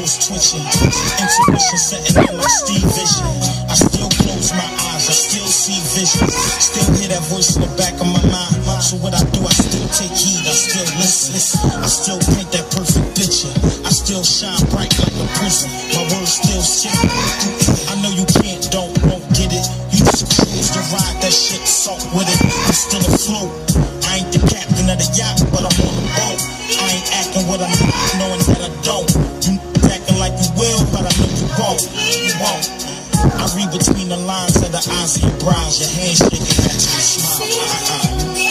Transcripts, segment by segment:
toes twitching. Intuition setting in like Steve Vision. I still close my eyes, I still see vision. Still hear that voice in the back of my mind. So what I do, I still take heed, I still listen. I still paint that perfect picture. I still shine bright like a prism. My words still shit. I know you can't, don't get it. You just choose to ride that shit, salt with it. I'm still afloat. I ain't the captain of the yacht, but I'm on the boat. I ain't acting what I'm not, knowing that I don't. You acting like you will, but I know you won't. You won't. I read between the lines of the eyes of your brows. Your hands shaking at you, smile.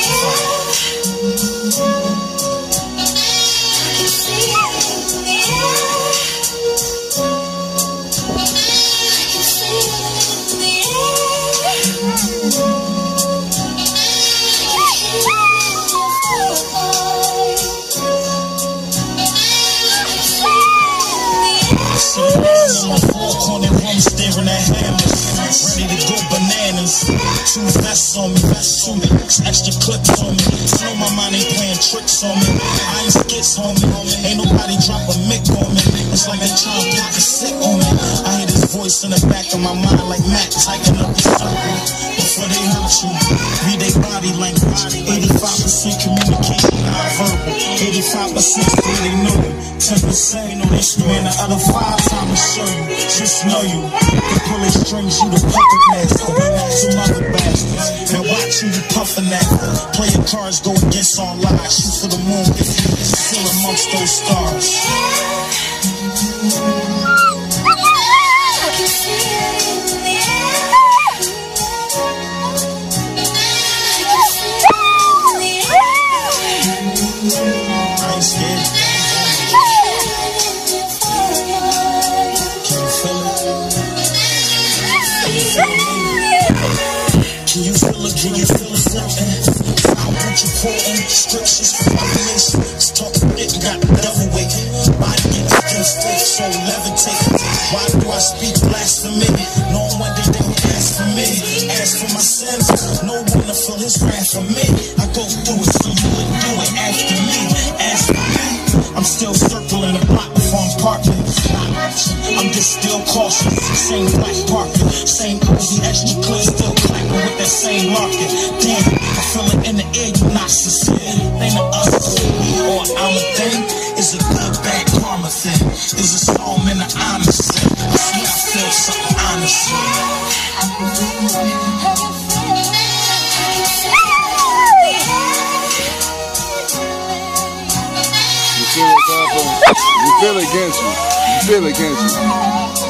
Staring at hammers, ready to go bananas. 2 vests on me, 2 extra clips on me. I know my mind ain't playing tricks on me. I ain't skits, homie. Ain't nobody drop a mic on me. It's like they trying to block a sick on me. I hear this voice in the back of my mind like Mac tighten up the circle. Before they hurt you, read their body language. 85% communication, non-verbal. 85% say they know you. 10% know they scream. The other 5 times to show you. Just know you. They pull their strings, you the puppet master. Some other bastards. Now watch who you puffin' at. Play your cards, go against all lies. Shoot for the moon if you still amongst those stars. I ain't scared. Can you feel it? Can you feel it floating? I want you quoting scriptures from Revelation. Talking it, got the devil waking. Body gets still stiff, so levitating. Why do I speak blasphemy? No one did they would ask for me. Ask for my sins, no one to feel his wrath for me. I go through it, so you would do it after me. Ask for me. I'm still circling the block before I'm parking. I'm just still cautious. Same black parking, same cozy extra clear, still clapping with that same market. Damn, I feel it in the air, you not sincere. Ain't a us, we or our thing. Is a good, bad karma thing. Is a storm in the honest thing. I swear I feel something honestly. You feel it, Papa? You feel it against you. You feel it against you.